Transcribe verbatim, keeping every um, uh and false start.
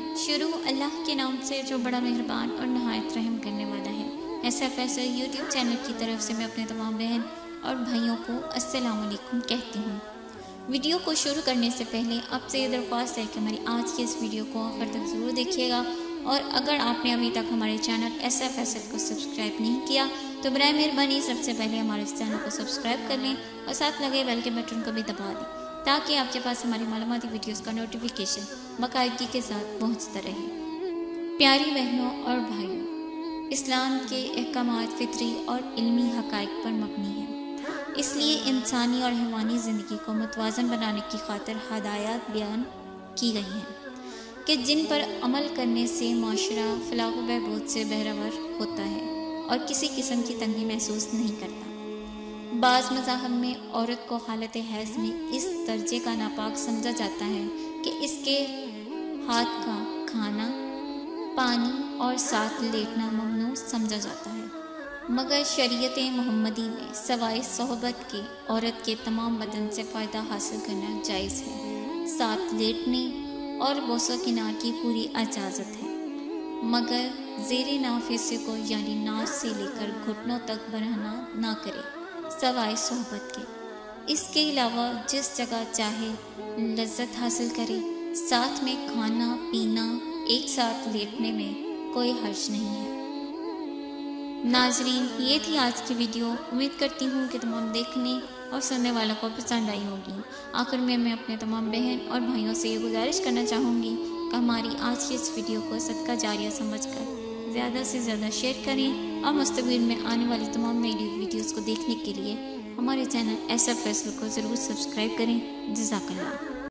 شروع اللہ کے نام سے جو بڑا مہربان اور نہایت رحم کرنے والا ہے۔ S F S YouTube channel کی طرف سے میں اپنے تمام بہن اور بھائیوں کو السلام علیکم کہتی ہوں۔ ویڈیو کو شروع کرنے سے پہلے آپ سے یہ درخواست ہے کہ ہماری آج کی اس ویڈیو کو آخر تک ضرور دیکھیے گا، اور اگر آپ نے ابھی تک ہمارے چینل ایس ایف ایس کو سبسکرائب نہیں کیا تو برائے مہربانی سب سے پہلے ہمارے اس چینل کو سبسکرائب کر لیں اور ساتھ لگے بیل کے بٹن کو بھی دبا دیں تاکہ آپ کے پاس ہماری معلوماتی ویڈیوز کا نوٹیفیکیشن باقاعدگی کے ساتھ پہنچتا رہے۔ پیاری بہنوں اور بھائیوں، اسلام کے احکامات فطری اور علمی حقائق پر مبنی ہیں، اس لیے انسانی اور حیوانی زندگی کو متوازن بنانے کی خاطر ہدایات بیان کی گئی ہیں کہ جن پر عمل کرنے سے معاشرہ فلاح و بہبود سے بہرور ہوتا ہے اور کسی قسم کی تنگی محسوس نہیں کرتا۔ بعض مذاہب میں عورت کو حالت حیض میں اس درجے کا ناپاک سمجھا جاتا ہے کہ اس کے ہاتھ کا کھانا، پانی اور ساتھ لیٹنا ممنوع سمجھا جاتا ہے، مگر شریعت محمدی میں سوائے صحبت کے عورت کے تمام بدن سے فائدہ حاصل کرنا جائز ہے۔ ساتھ لیٹنے اور بوسہ کنار کی پوری اجازت ہے، مگر زیر ناف حصے کو یعنی ناف سے لے کر گھٹنوں تک بڑھانا نہ کرے سوائے صحبت کے۔ اس کے علاوہ جس جگہ چاہے لذت حاصل کرے، ساتھ میں کھانا پینا ایک ساتھ لیٹنے میں کوئی حرج نہیں ہے۔ ناظرین، یہ تھی آج کی ویڈیو۔ امید کرتی ہوں کہ تمام دیکھنے اور سننے والوں کو پسند آئی ہوگی۔ آخر میں میں اپنے تمام بہن اور بھائیوں سے یہ گزارش کرنا چاہوں گی کہ ہماری آج کی اس ویڈیو کو صدقہ جاریہ سمجھ کر زیادہ سے زیادہ شیئر کریں، اور مستقبل میں آنے والی تمام نئی ویڈیوز کو دیکھنے کے لیے ہمارے چینل ایس ایف ایس کو ضرور سبسکرائب کریں۔ جزاک اللہ۔